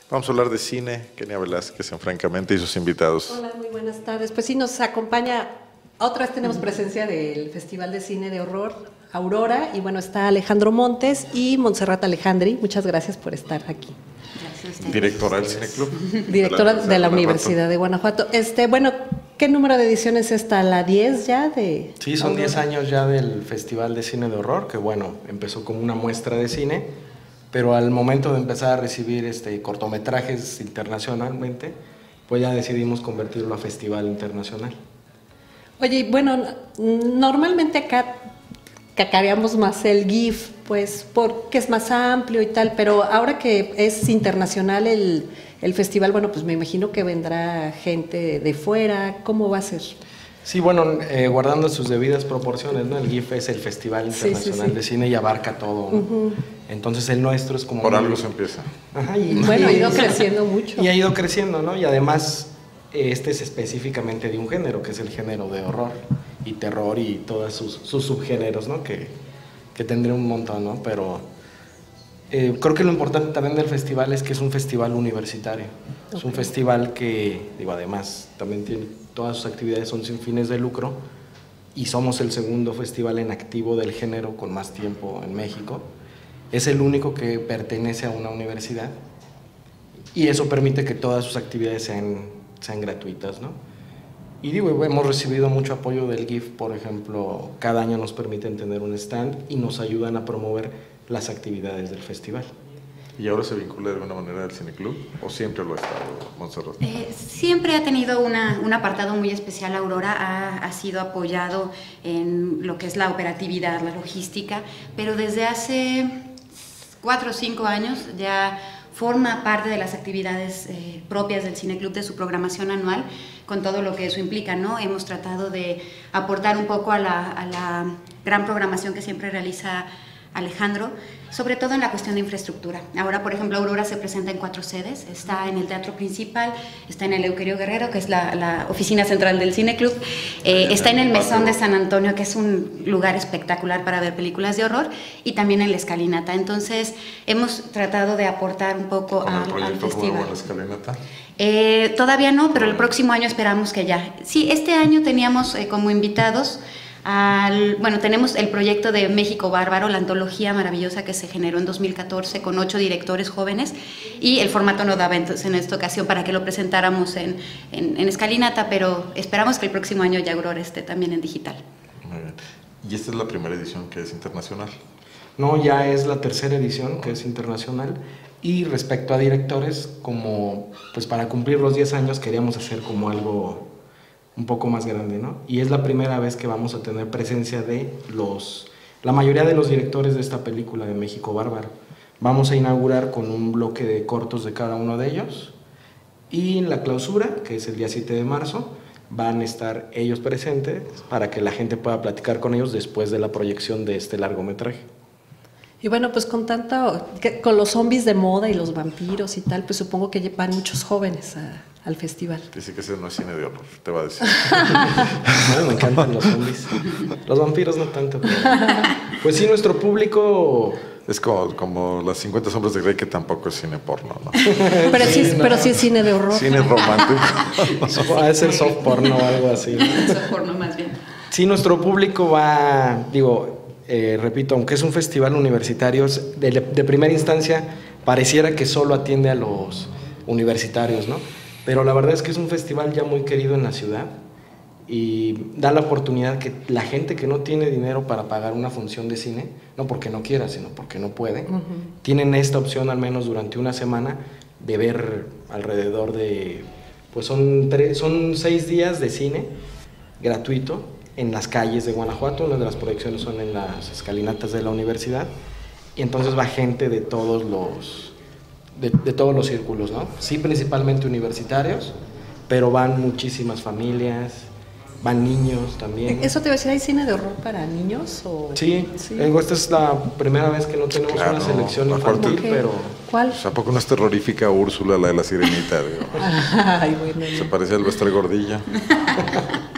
Vamos a hablar de cine. Kenia Velázquez en Francamente y sus invitados. Hola, muy buenas tardes. Pues sí, nos acompaña, otra vez tenemos presencia del Festival de Cine de Horror Aurora, y bueno, está Alejandro Montes y Montserrat Alejandri. Muchas gracias por estar aquí. Gracias. Directora del Cine Club. Directora de la Universidad de Guanajuato. Bueno, ¿qué número de ediciones está? ¿La 10 ya de...? Sí, son 10 años ya del Festival de Cine de Horror, que bueno, empezó como una muestra de cine, pero al momento de empezar a recibir cortometrajes internacionalmente, pues ya decidimos convertirlo a festival internacional. Oye, bueno, normalmente acá cacareamos más el GIF, pues porque es más amplio y tal, pero ahora que es internacional el festival, bueno, pues me imagino que vendrá gente de fuera. ¿Cómo va a ser? Sí, bueno, guardando sus debidas proporciones, ¿no? El GIF es el Festival Internacional de Cine y abarca todo, ¿no? Entonces el nuestro es como... Por algo se empieza. Ajá, Bueno, ha ido creciendo mucho. Y ha ido creciendo, ¿no? Y además este es específicamente de un género, que es el género de horror y terror y todos sus subgéneros, ¿no? Que tendré un montón, ¿no? Pero creo que lo importante también del festival es que es un festival universitario. Okay. Es un festival que, además, también tiene todas sus actividades son sin fines de lucro, y somos el segundo festival en activo del género con más tiempo en México. Es el único que pertenece a una universidad, y eso permite que todas sus actividades sean gratuitas, ¿no? Y hemos recibido mucho apoyo del GIF, por ejemplo, cada año nos permiten tener un stand y nos ayudan a promover las actividades del festival. ¿Y ahora se vincula de alguna manera al Cine Club o siempre lo ha estado, Montserrat? Siempre ha tenido un apartado muy especial. Aurora ha sido apoyado en lo que es la operatividad, la logística, pero desde hace 4 o 5 años ya forma parte de las actividades propias del Cine Club, de su programación anual, con todo lo que eso implica, ¿no? Hemos tratado de aportar un poco a la gran programación que siempre realiza Alejandro, sobre todo en la cuestión de infraestructura. Ahora, por ejemplo, Aurora se presenta en 4 sedes. Está en el Teatro Principal, está en el Euquerio Guerrero, que es la oficina central del Cine Club, está en el Mesón de San Antonio, que es un lugar espectacular para ver películas de horror, y también en la Escalinata. Entonces, hemos tratado de aportar un poco al festival. ¿La Escalinata? Todavía no, pero el próximo año esperamos que ya. Sí, este año teníamos como invitados tenemos el proyecto de México Bárbaro, la antología maravillosa que se generó en 2014 con 8 directores jóvenes, y el formato no daba entonces en esta ocasión para que lo presentáramos en Escalinata, pero esperamos que el próximo año ya Aurora esté también en digital. Muy bien. ¿Y esta es la primera edición que es internacional? No, ya es la tercera edición que es internacional, y respecto a directores, como pues para cumplir los 10 años queríamos hacer como algo un poco más grande, ¿no? Y es la primera vez que vamos a tener presencia de la mayoría de los directores de esta película de México Bárbaro. Vamos a inaugurar con un bloque de cortos de cada uno de ellos, y en la clausura, que es el día 7 de marzo, van a estar ellos presentes para que la gente pueda platicar con ellos después de la proyección de este largometraje. Y bueno, pues con los zombies de moda y los vampiros y tal, pues supongo que van muchos jóvenes al festival. Dice que ese no es cine de horror, te va a decir. No, me encantan los zombies. Los vampiros no tanto, pero... Pues sí, nuestro público... Es como las 50 sombras de Grey, que tampoco es cine porno, ¿no? Pero sí es cine de horror. Cine romántico. Va a ser soft porno o algo así. Soft porno más bien. Sí, nuestro público va, repito, aunque es un festival universitario, de primera instancia pareciera que solo atiende a los universitarios, ¿no? Pero la verdad es que es un festival ya muy querido en la ciudad, y da la oportunidad que la gente que no tiene dinero para pagar una función de cine, no porque no quiera, sino porque no puede, tienen esta opción al menos durante una semana de ver alrededor de, pues son 6 días de cine gratuito en las calles de Guanajuato. Una de las proyecciones son en las escalinatas de la universidad, y entonces va gente de todos los círculos, ¿no? Sí, principalmente universitarios, pero van muchísimas familias, van niños también. Eso te iba a decir, ¿hay cine de horror para niños? Sí. Esta es la primera vez que no tenemos una selección infantil, pero... ¿Cuál? ¿A poco no es terrorífica Úrsula, la de la sirenita? Ay, bueno. Se parece al Vestre Gordilla.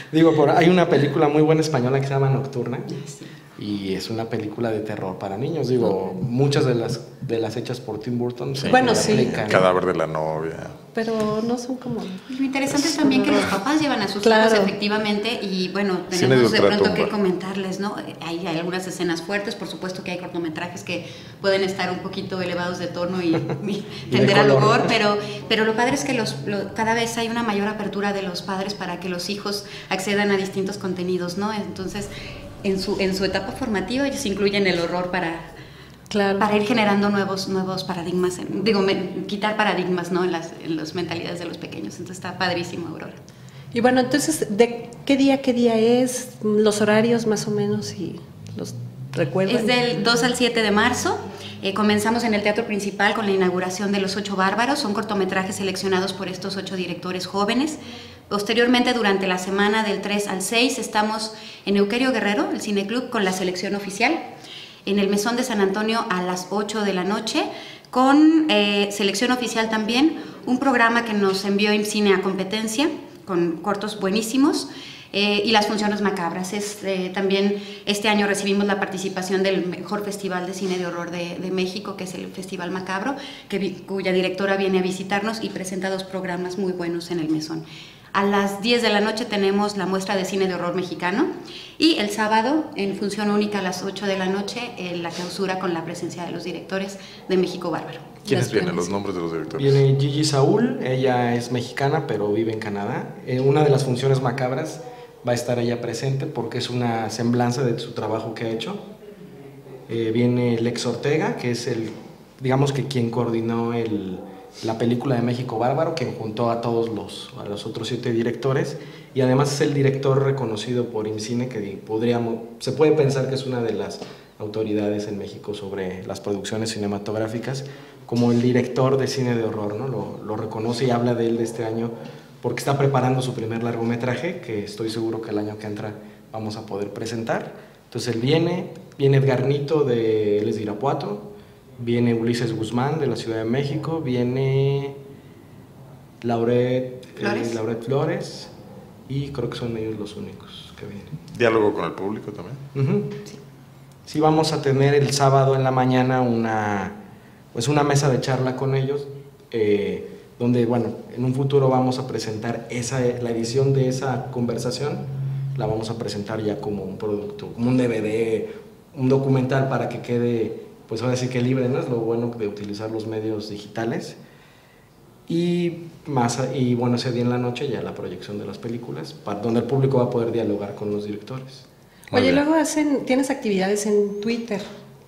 Digo, hay una película muy buena española que se llama Nocturna. Sí. Y es una película de terror para niños. Digo, muchas de las hechas por Tim Burton se Bueno, sí. aplican. Cadáver de la novia. Pero no son como... Lo interesante es también que los papás llevan a sus Claro. hijos efectivamente y bueno, Cine tenemos de de pronto ultratumba. que comentarles, ¿no? Hay algunas escenas fuertes, por supuesto que hay cortometrajes que pueden estar un poquito elevados de tono y tender al color. humor, pero lo padre es que cada vez hay una mayor apertura de los padres para que los hijos accedan a distintos contenidos, ¿no? Entonces, en su etapa formativa ellos incluyen el horror para ir generando nuevos paradigmas, quitar paradigmas, ¿no? en las mentalidades de los pequeños. Entonces está padrísimo, Aurora. Y bueno, entonces, ¿de qué día es? Los horarios más o menos, y los recuerdan. Es del 2 al 7 de marzo. Comenzamos en el Teatro Principal con la inauguración de Los Ocho Bárbaros. Son cortometrajes seleccionados por estos 8 directores jóvenes. Posteriormente, durante la semana del 3 al 6, estamos en Euquerio Guerrero, el Cineclub, con la selección oficial. En el Mesón de San Antonio a las 8 de la noche, con selección oficial también, un programa que nos envió IMCINE a competencia, con cortos buenísimos, y las funciones macabras. También este año recibimos la participación del mejor festival de cine de horror de México, que es el Festival Macabro, cuya directora viene a visitarnos y presenta 2 programas muy buenos en el Mesón. A las 10 de la noche tenemos la muestra de cine de horror mexicano y el sábado, en función única a las 8 de la noche, la clausura con la presencia de los directores de México Bárbaro. ¿Quiénes vienen? Los nombres de los directores. Viene Gigi Saúl, ella es mexicana pero vive en Canadá. Una de las funciones macabras va a estar ella presente porque es una semblanza de su trabajo que ha hecho. Viene Lex Ortega, que es digamos que quien coordinó la película de México Bárbaro, que juntó a todos los otros 7 directores, y además es el director reconocido por IMCINE, que se puede pensar que es una de las autoridades en México sobre las producciones cinematográficas, como el director de cine de horror, ¿no? Lo reconoce y habla de él de este año porque está preparando su primer largometraje, que estoy seguro que el año que entra vamos a poder presentar. Entonces él viene Edgar Nito, él es de Irapuato, viene Ulises Guzmán de la Ciudad de México, viene Lauret Flores, y creo que son ellos los únicos que vienen. ¿Diálogo con el público también? Sí, vamos a tener el sábado en la mañana una mesa de charla con ellos, donde, bueno, en un futuro vamos a presentar la edición de esa conversación, la vamos a presentar ya como un producto, como un DVD, un documental para que quede, pues ahora sí que libre, ¿no? Es lo bueno de utilizar los medios digitales. Y bueno, ese día en la noche ya la proyección de las películas, donde el público va a poder dialogar con los directores. Oye, luego tienes actividades en Twitter,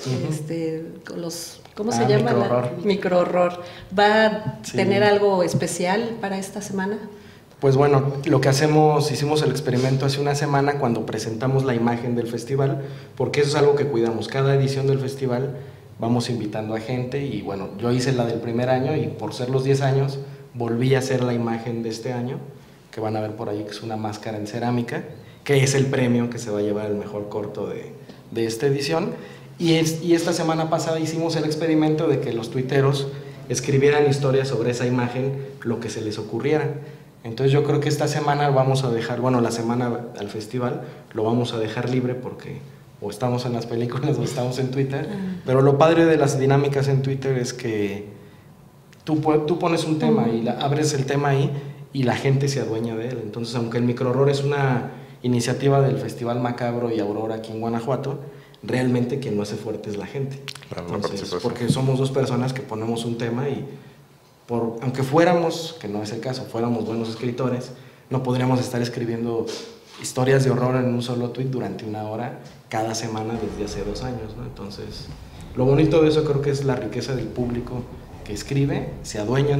con ¿cómo se llama? Microhorror. ¿Va a tener algo especial para esta semana? Pues bueno, lo que hicimos el experimento hace una semana cuando presentamos la imagen del festival, porque eso es algo que cuidamos. Cada edición del festival vamos invitando a gente y bueno, yo hice la del primer año y por ser los 10 años volví a hacer la imagen de este año, que van a ver por ahí, que es una máscara en cerámica, que es el premio que se va a llevar el mejor corto de esta edición. Y esta semana pasada hicimos el experimento de que los tuiteros escribieran historias sobre esa imagen, lo que se les ocurriera. Entonces yo creo que esta semana vamos a dejar, bueno, la semana al festival lo vamos a dejar libre porque o estamos en las películas o estamos en Twitter, pero lo padre de las dinámicas en Twitter es que tú pones un tema y abres el tema ahí y la gente se adueña de él. Entonces, aunque el microhorror es una iniciativa del Festival Macabro y Aurora aquí en Guanajuato, realmente quien lo hace fuerte es la gente. Claro, entonces, porque somos 2 personas que ponemos un tema y aunque fuéramos, que no es el caso, fuéramos buenos escritores, no podríamos estar escribiendo historias de horror en un solo tweet durante 1 hora cada semana desde hace 2 años, ¿no? Entonces, lo bonito de eso creo que es la riqueza del público que escribe, se adueñan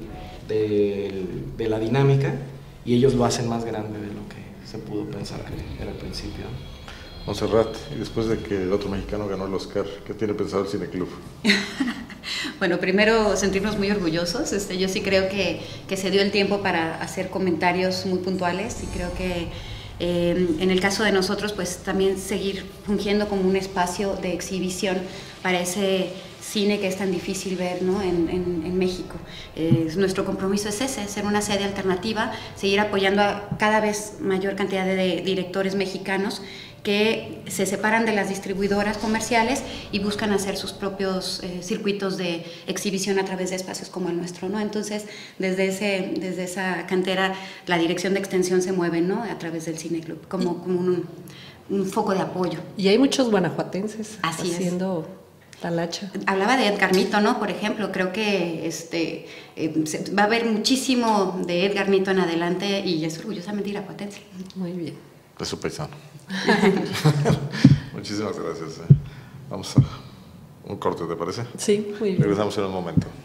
de la dinámica y ellos lo hacen más grande de lo que se pudo pensar que era al principio. Montserrat, y después de que el otro mexicano ganó el Oscar, ¿qué tiene pensado el Cineclub? Bueno, primero sentirnos muy orgullosos. Yo sí creo que se dio el tiempo para hacer comentarios muy puntuales y creo que en el caso de nosotros, pues también seguir fungiendo como un espacio de exhibición para ese cine que es tan difícil ver, ¿no? en México. Nuestro compromiso es ese, ser una sede alternativa, seguir apoyando a cada vez mayor cantidad de directores mexicanos que se separan de las distribuidoras comerciales y buscan hacer sus propios circuitos de exhibición a través de espacios como el nuestro, ¿no? Entonces, desde esa cantera, la dirección de extensión se mueve, ¿no? A través del Cine Club, como un foco de apoyo. Y hay muchos guanajuatenses Así haciendo talacha. Hablaba de Edgar Nito, ¿no? Por ejemplo, creo que va a haber muchísimo de Edgar Nito en adelante y es orgullosamente irapuatense. Muy bien. De su paisano. Muchísimas gracias. Vamos a un corte, ¿te parece? Sí, muy bien. Regresamos en un momento.